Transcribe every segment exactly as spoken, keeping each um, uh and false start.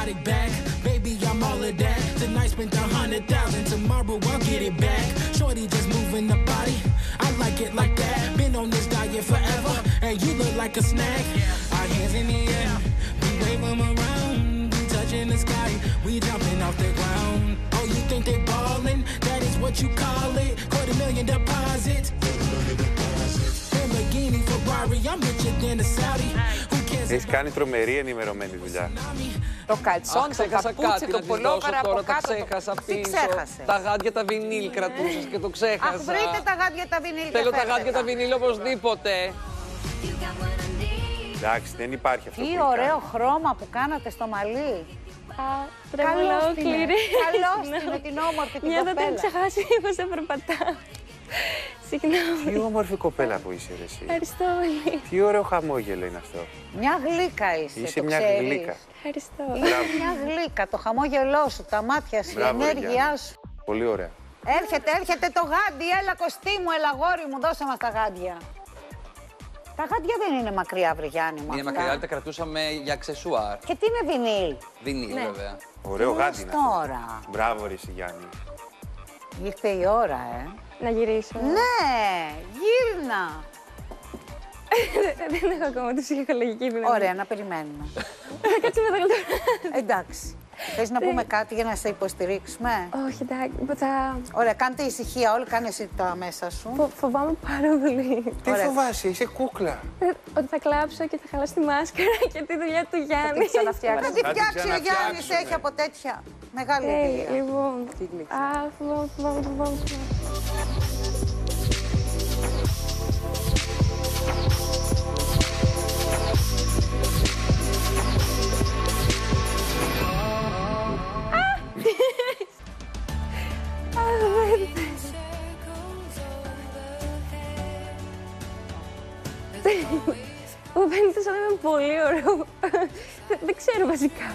exotic back. Baby, I'm all of that. Tonight spent a hundred thousand. Tomorrow I'll get it back. Shorty just moving the body. I like it like that. Been on this diet forever, and you look like a snack. Our hands in the air, we wave them around. We touching the sky, we jumping off the ground. Oh, you think they ballin'? That is what you call it. Quarter million deposit. Lamborghini, Ferrari, I'm richer than a Saudi. Έχεις κάνει τρομερή ενημερωμένη δουλειά. Το καλτσόν, το παπούτσι, το πουλόβαρα από κάτω. Τι ξέχασε? Τα γάντια τα βινίλ κρατούσες και το ξέχασα. Αχ, βρείτε τα γάντια τα βινίλ. Θέλω τα γάντια τα βινίλ οπωσδήποτε. Εντάξει, δεν υπάρχει αυτό. Τι που ωραίο κάνει. χρώμα που κάνατε στο μαλλί. Καλώς την είναι. Καλώς την με την όμορφη την Νιώθω ότι κοπέλα. έχω ξεχάσει πώς θα περπατάω. Συγγνώμη. Τι όμορφη κοπέλα που είσαι ρε εσύ. Ευχαριστώ πολύ. Τι ωραίο χαμόγελο είναι αυτό. Μια γλύκα είσαι, Είσαι το μια ξέρεις. γλύκα. Ευχαριστώ. Είσαι μια γλύκα, το χαμόγελό σου, τα μάτια σου, η Μπράβο, ενέργειά Γιάννη. σου. Πολύ ωραία. Έρχεται, έρχεται το γάντι, έλα κοστί μου, έλα γόρι μου, δώσε μας τα γάντια. Τα γάντια δεν είναι μακριά, βρε Γιάννη μου. Είναι αυτά. μακριά, τα κρατούσαμε για αξεσουάρ. Και τι με βινίλ. Βινίλ, Ναι. βέβαια. Ωραίο Τι γάντι λες είναι αυτό. τώρα. Μπράβο ρε εσύ Γιάννη. Ήρθε η ώρα, ε. Να γυρίσω. Ναι, γύρνα. Δεν έχω ακόμα τη ψυχολογική δύναμη. Ωραία, να περιμένουμε. Θα κάτσουμε εδώ λίγο. Εντάξει. Θες να πούμε κάτι για να σε υποστηρίξουμε? Όχι, εντάξει. Θα... Ωραία, κάντε ησυχία όλοι, κάνε εσύ τα μέσα σου. Φο- φοβάμαι πάρα πολύ. Τι Ωραία. φοβάσαι, είσαι κούκλα. Ε, Ότι θα κλάψω και θα χαλάσω τη μάσκαρα και τη δουλειά του Γιάννη. Θα τη ξαναφτιάξει. Θα τη Θα τη φτιάξει ο Γιάννης, ξαναφτιάξουμε. έχει από τέτοια μεγάλη Ε, εμπειρία. Λοιπόν. Α, φοβάμαι, φοβάμαι, φοβάμαι. Ο Πέντε σαν είναι πολύ ωραίο. Δεν- Δεν ξέρω βασικά.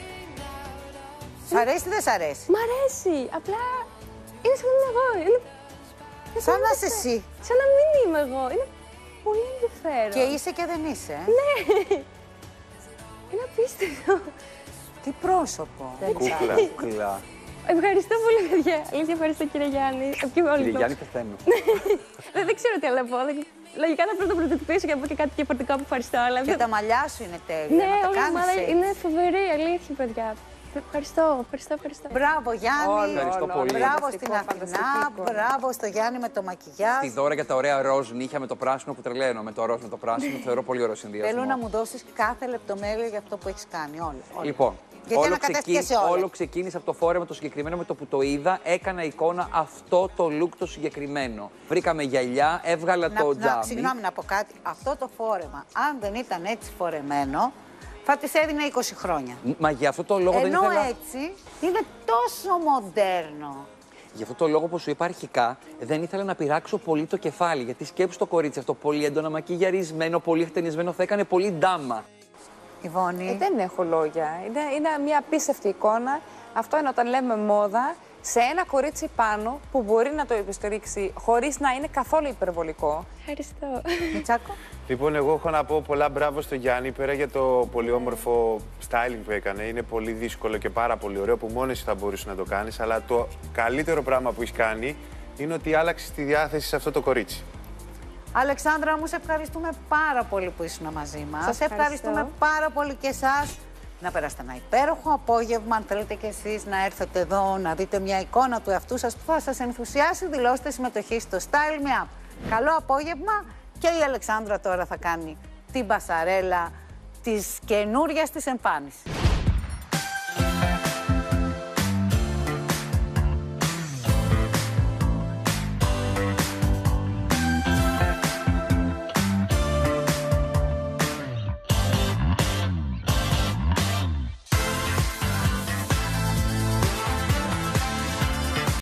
Σ' αρέσει ή δεν σ' αρέσει? Μ' αρέσει. Απλά είναι σαν να είμαι εγώ. Είναι... είναι Σαν να να είσαι εσύ. Σαν να μην είμαι εγώ. Είναι πολύ ενδιαφέρον. Και είσαι και δεν είσαι. ε. Ναι. Είναι απίστευτο. Τι πρόσωπο. Κούκλα. Κούκλα. Ευχαριστώ πολύ, παιδιά. Αλήθεια, ευχαριστώ κύριε Γιάννη. Και όλοι Κύριε το- Γιάννη, πεθαίνω. δεν, δεν ξέρω τι άλλο να πω. Δεν- Λογικά θα πρέπει να πρωτοτυπήσω και να πω και κάτι διαφορετικό που ευχαριστώ. Αλλά Και δεν- τα μαλλιά σου είναι τέλεια. Ναι, να τα όλη η κάνεις ομάδα έτσι. είναι φοβερή, αλήθεια, παιδιά. Ευχαριστώ, ευχαριστώ, ευχαριστώ. Μπράβο Γιάννη. Όλο, Ευχαριστώ όλο, πολύ. Μπράβο Φανταστικό, στην Αθηνά. φανταστικό. Μπράβο στο Γιάννη με το μακιγιάζ. Τη δώρα για τα ωραία ροζ νύχια με το πράσινο που τρελαίνω. Με το ροζ με το πράσινο θεωρώ πολύ ωραίο συνδυασμό. Θέλω να μου δώσεις κάθε λεπτομέρεια για αυτό που έχεις κάνει. Όλα. όλα. Λοιπόν, Γιατί όλο, ανακατεύτηκες ξεκί... σε όλα. όλο ξεκίνησε από το φόρεμα το συγκεκριμένο με το που το είδα. Έκανα εικόνα αυτό το look το συγκεκριμένο. Βρήκαμε γυαλιά, έβγαλα Να, το να, τζάμι. συγγνώμη να πω κάτι. Αυτό το φόρεμα, αν δεν ήταν έτσι φορεμένο, θα της έδινε είκοσι χρόνια. Μα για αυτό το λόγο δεν Ενώ ήθελα. έτσι είναι τόσο μοντέρνο. Γι' αυτό το λόγο που σου είπα αρχικά, δεν ήθελα να πειράξω πολύ το κεφάλι. Γιατί σκέψου το κορίτσι αυτό πολύ έντονα μακιγιαρισμένο, πολύ χτενισμένο, θα έκανε πολύ ντάμα. Ιβόνη. Ε, δεν έχω λόγια. Είναι, είναι μια απίστευτη εικόνα. Αυτό είναι όταν λέμε μόδα σε ένα κορίτσι πάνω που μπορεί να το υποστηρίξει χωρίς να είναι καθόλου υπερβολικό. Ευχαριστώ. Μιτσάκο. Λοιπόν, εγώ έχω να πω πολλά μπράβο στο Γιάννη πέρα για το πολύ όμορφο styling που έκανε. Είναι πολύ δύσκολο και πάρα πολύ ωραίο που μόνο εσύ θα μπορούσε να το κάνεις. Αλλά το καλύτερο πράγμα που έχει κάνει είναι ότι άλλαξε τη διάθεση σε αυτό το κορίτσι. Αλεξάνδρα μου, σε ευχαριστούμε πάρα πολύ που ήσουν μαζί μας. Σας Σε ευχαριστούμε ευχαριστώ. πάρα πολύ και εσάς. Να περάσετε ένα υπέροχο απόγευμα. Αν θέλετε κι εσείς να έρθετε εδώ να δείτε μια εικόνα του εαυτού σας που θα σας ενθουσιάσει, δηλώστε συμμετοχή στο Style Me Up. Καλό απόγευμα και η Αλεξάνδρα τώρα θα κάνει την μπασαρέλα της καινούριας της εμφάνισης.